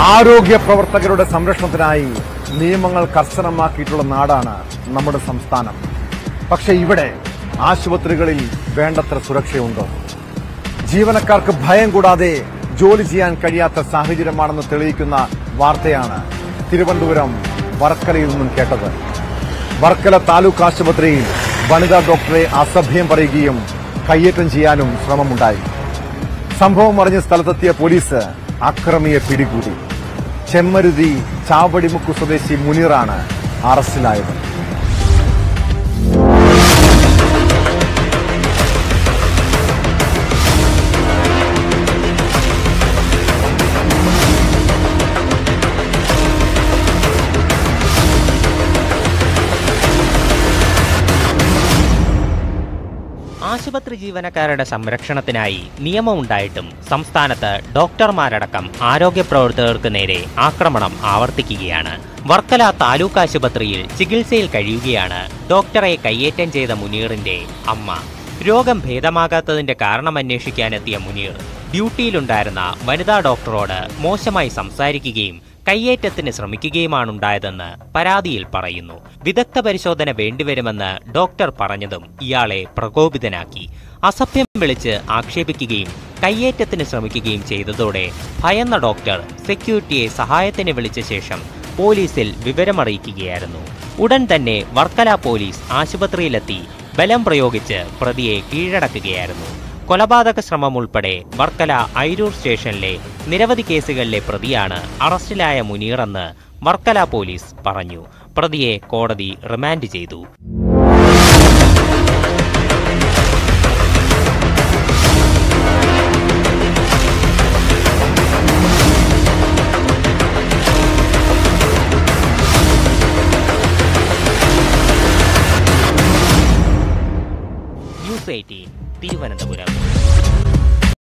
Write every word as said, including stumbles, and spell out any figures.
ആരോഗ്യ പ്രവർത്തകരുടെ സംരക്ഷണത്തിനായി നിയമങ്ങൾ കർശനമാക്കിയിട്ടുള്ള നാടാണ് നമ്മുടെ സംസ്ഥാനം. പക്ഷേ ഇവിടെ ആശുപത്രികളിൽ വേണ്ടത്ര സുരക്ഷയുണ്ടോ? ജീവനക്കാർക്ക് ഭയം കൂടാതെ ജോലി ചെയ്യാൻ കഴിയാത്ത സാഹചര്യമാണെന്ന് തെളിയിക്കുന്ന വാർത്തയാണ് തിരുവനന്തപുരം വർക്കലയിൽ നിന്നും കേട്ടത്. വർക്കല താലൂക്ക് ആശുപത്രിയിൽ വനിതാ ഡോക്ടറെ അസഭ്യം പറയുകയും കയ്യേറ്റം ചെയ്യാനും ശ്രമമുണ്ടായി. സംഭവം അറിഞ്ഞ സ്ഥലത്തെത്തിയ പോലീസ് അക്രമിയെ പിടികൂടി. ചെമ്മരുതി ചാവടിമുക്ക് സ്വദേശി മുനീറാണ് അറസ്റ്റിലായത്. ആശുപത്രി ജീവനക്കാരുടെ സംരക്ഷണത്തിനായി നിയമമുണ്ടായിട്ടും സംസ്ഥാനത്ത് ഡോക്ടർമാരടക്കം ആരോഗ്യ പ്രവർത്തകർക്ക് നേരെ ആക്രമണം ആവർത്തിക്കുകയാണ്. വർക്കല താലൂക്ക് ആശുപത്രിയിൽ ചികിത്സയിൽ കഴിയുകയാണ് ഡോക്ടറെ കയ്യേറ്റം ചെയ്ത മുനീറിന്റെ അമ്മ. രോഗം ഭേദമാകാത്തതിന്റെ കാരണമന്വേഷിക്കാനെത്തിയ മുനീർ ഡ്യൂട്ടിയിലുണ്ടായിരുന്ന വനിതാ ഡോക്ടറോട് മോശമായി സംസാരിക്കുകയും കയ്യേറ്റത്തിന് ശ്രമിക്കുകയുമാണുണ്ടായതെന്ന് പരാതിയിൽ പറയുന്നു. വിദഗ്ധ പരിശോധന വേണ്ടിവരുമെന്ന് ഡോക്ടർ പറഞ്ഞതും ഇയാളെ പ്രകോപിതനാക്കി. അസഭ്യം വിളിച്ച് ആക്ഷേപിക്കുകയും കയ്യേറ്റത്തിന് ശ്രമിക്കുകയും ചെയ്തതോടെ ഭയന്ന ഡോക്ടർ സെക്യൂരിറ്റിയെ സഹായത്തിന് വിളിച്ച ശേഷം പോലീസിൽ വിവരമറിയിക്കുകയായിരുന്നു. ഉടൻ തന്നെ വർക്കല പോലീസ് ആശുപത്രിയിലെത്തി ബലം പ്രയോഗിച്ച് പ്രതിയെ കീഴടക്കുകയായിരുന്നു. കൊലപാതക ശ്രമം ഉൾപ്പെടെ വർക്കല ഐരൂർ സ്റ്റേഷനിലെ നിരവധി കേസുകളിലെ പ്രതിയാണ് അറസ്റ്റിലായ മുനീറെന്ന് വർക്കല പോലീസ് പറഞ്ഞു. പ്രതിയെ കോടതി റിമാൻഡ് ചെയ്തു. News eighteen Thiruvananthapuram.